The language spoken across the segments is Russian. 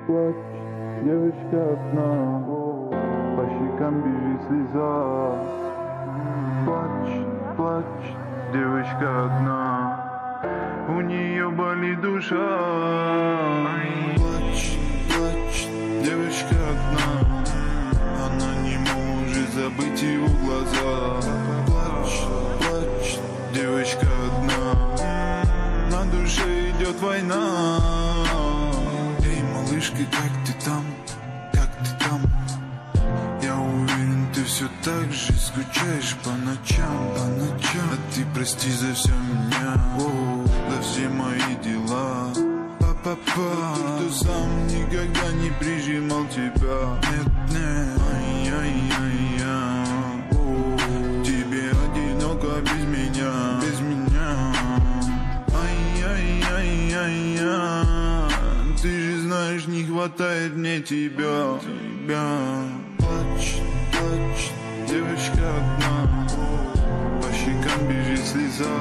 Плачь, девочка одна, по щекам бежит слеза. Плачь, плачь, девочка одна, у нее болит душа. Плачь, плачь, девочка одна, она не может забыть его глаза. Плачь, плачь, девочка одна, на душе идет война. Эй, малышка, как ты там? Как ты там? Я уверен, ты все так же скучаешь по ночам, по ночам. А ты прости за все меня, за все мои дела. Папа, кто сам никогда не прижимал тебя. Нет, нет, ай-яй-яй-яй. Тебе одиноко без меня, без меня. Ай-яй-яй-яй-яй. Ты же знаешь, не хватает мне тебя, тебя. Плачь, плачь, девочка одна, по щекам бежит слеза.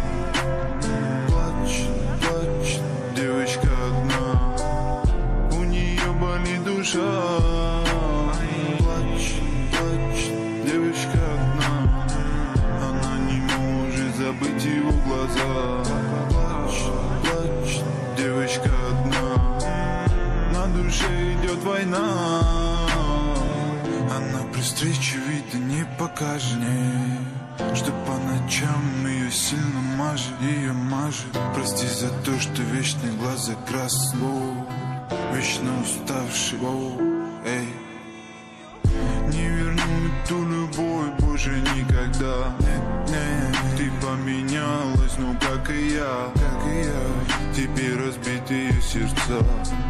Плачь, плачь, девочка одна, у нее болит душа. Плачь, плачь, девочка одна, она не может забыть его глаза. Плачь, плачь, девочка одна, на душе идет война. Она при встрече вида не покажет, что по ночам ее сильно мажет, ее мажет. Прости за то, что вечные глаза красные, вечно уставший, эй. Не верну ту любовь больше никогда. Нет, нет, ты поменялась, ну как и я, как и я. Теперь разбитые сердца.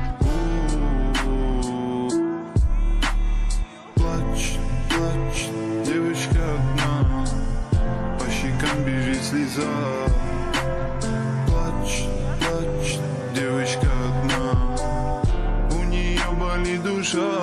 Плачь, плачь, девочка одна, по щекам бежит слеза. Плачь, плачь, девочка одна, у нее болит душа.